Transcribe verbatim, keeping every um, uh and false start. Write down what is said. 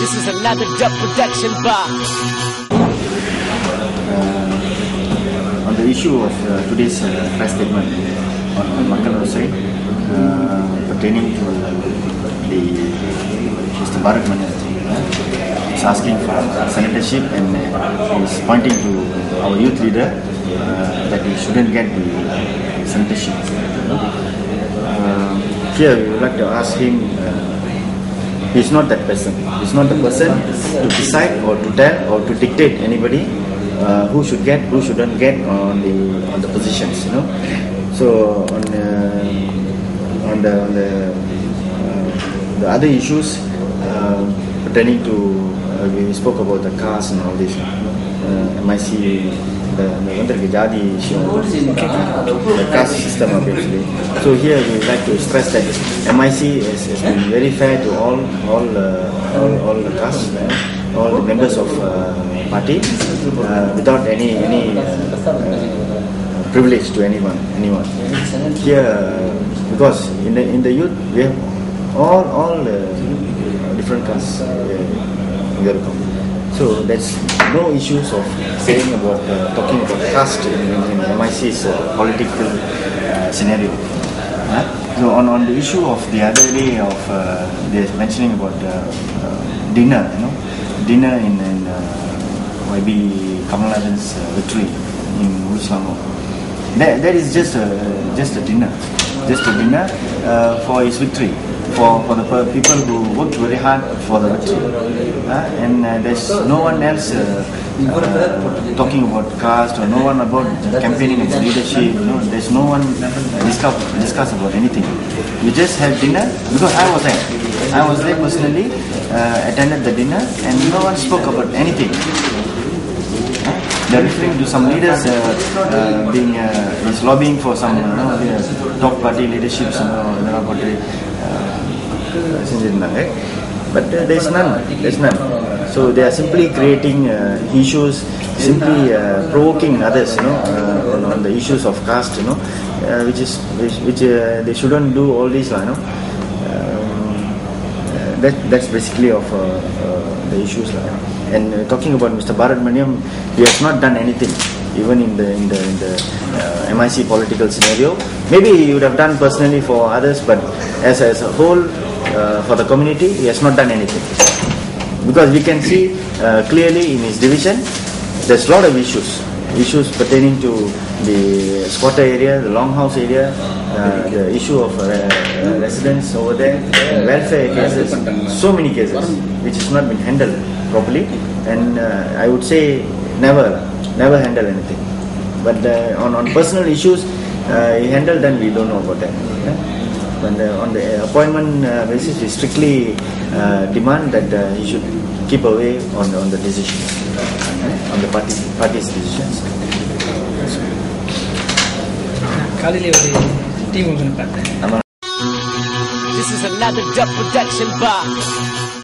This is another dub production box. Uh, on the issue of uh, today's uh, press statement on, on Makal Hussain uh, pertaining to the Mister Bharat Maniam, uh, he's asking for senatorship and uh, he's pointing to our youth leader uh, that he shouldn't get the senatorship. Uh, here we would like to ask him. Uh, He's not that person. He's not the person to decide or to tell or to dictate anybody uh, who should get, who shouldn't get on the on the positions. You know. So on uh, on the on the, uh, the other issues uh, pertaining to uh, we spoke about the caste and all this. Uh, M I C. The, the, the Jadi issue, uh, the caste system actually. So here we would like to stress that M I C has, has been very fair to all all uh, all, all the caste, uh, all the members of uh, party, uh, without any any uh, uh, privilege to anyone anyone. Here, uh, because in the in the youth we have all all uh, different castes uh, in Garukum. So there's no issues of saying about uh, talking about caste in, in M I C's uh, political uh, scenario. Huh? So on, on the issue of the other day of uh, they're mentioning about uh, uh, dinner, you know, dinner in, in uh, Y B Kamalnadan's uh, victory in Uluselangor. That that is just a just a dinner, just a dinner uh, for his victory. For, for the people who worked very hard for the victory, uh, and uh, there's no one else uh, uh, talking about caste or no one about campaigning its leadership. You know, there's no one uh, discuss discuss about anything. We just had dinner because I was there. I was there personally, uh, attended the dinner, and no one spoke about anything. Uh, they're referring to some leaders uh, uh, being uh, is lobbying for some you know, uh, top party leaderships. You know, about the, but uh, there's none, there's none. So they are simply creating uh, issues, simply uh, provoking others, you know, uh, on, on the issues of caste, you know, uh, which is which, which uh, they shouldn't do all these, you know. Um, uh, that that's basically of uh, uh, the issues, like. And uh, talking about Mister Bharat Maniam, he has not done anything. Even in the in the, in the uh, M I C political scenario, maybe he would have done personally for others, but as as a whole, uh, for the community, he has not done anything. Because we can see uh, clearly in his division, there's a lot of issues, issues pertaining to the squatter area, the longhouse area, uh, the issue of uh, uh, residents over there, welfare cases, so many cases which has not been handled properly, and uh, I would say never. Never handle anything. But uh, on, on personal issues, uh, he handled, then we don't know about that. Yeah? But uh, on the appointment uh, basis, we strictly uh, demand that uh, he should keep away on, on the decisions, yeah? On the party, party's decisions. This is another dub production box.